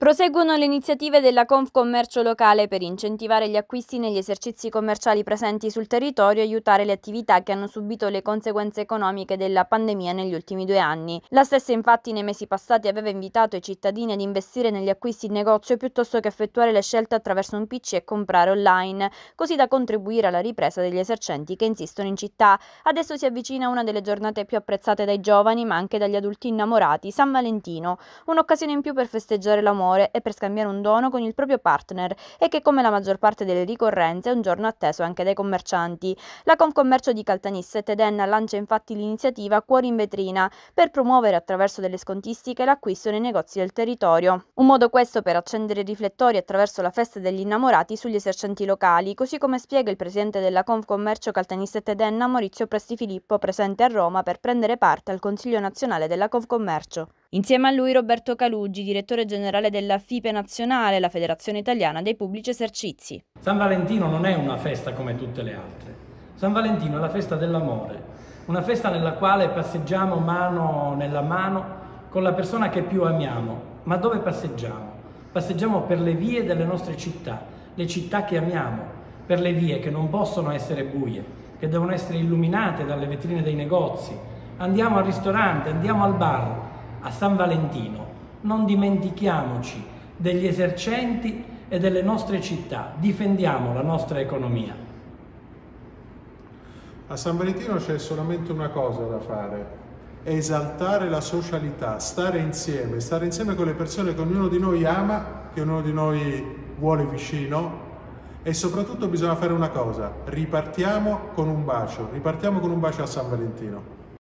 Proseguono le iniziative della Confcommercio locale per incentivare gli acquisti negli esercizi commerciali presenti sul territorio e aiutare le attività che hanno subito le conseguenze economiche della pandemia negli ultimi 2 anni. La stessa infatti nei mesi passati aveva invitato i cittadini ad investire negli acquisti in negozio piuttosto che effettuare le scelte attraverso un PC e comprare online, così da contribuire alla ripresa degli esercenti che insistono in città. Adesso si avvicina una delle giornate più apprezzate dai giovani ma anche dagli adulti innamorati, San Valentino, un'occasione in più per festeggiare l'amore e per scambiare un dono con il proprio partner e che, come la maggior parte delle ricorrenze, è un giorno atteso anche dai commercianti. La Confcommercio di Caltanissette Denna lancia infatti l'iniziativa Cuori in vetrina per promuovere attraverso delle scontistiche l'acquisto nei negozi del territorio. Un modo questo per accendere i riflettori attraverso la festa degli innamorati sugli esercenti locali, così come spiega il presidente della Confcommercio Caltanissette Denna, Maurizio Prestifilippo, presente a Roma per prendere parte al Consiglio nazionale della Confcommercio. Insieme a lui Roberto Calugi, direttore generale della FIPE nazionale, la Federazione Italiana dei Pubblici Esercizi. San Valentino non è una festa come tutte le altre. San Valentino è la festa dell'amore, una festa nella quale passeggiamo mano nella mano con la persona che più amiamo. Ma dove passeggiamo? Passeggiamo per le vie delle nostre città, le città che amiamo, per le vie che non possono essere buie, che devono essere illuminate dalle vetrine dei negozi. Andiamo al ristorante, andiamo al bar. A San Valentino non dimentichiamoci degli esercenti e delle nostre città, difendiamo la nostra economia. A San Valentino c'è solamente una cosa da fare: esaltare la socialità, stare insieme con le persone che ognuno di noi ama, che ognuno di noi vuole vicino, e soprattutto bisogna fare una cosa: ripartiamo con un bacio a San Valentino.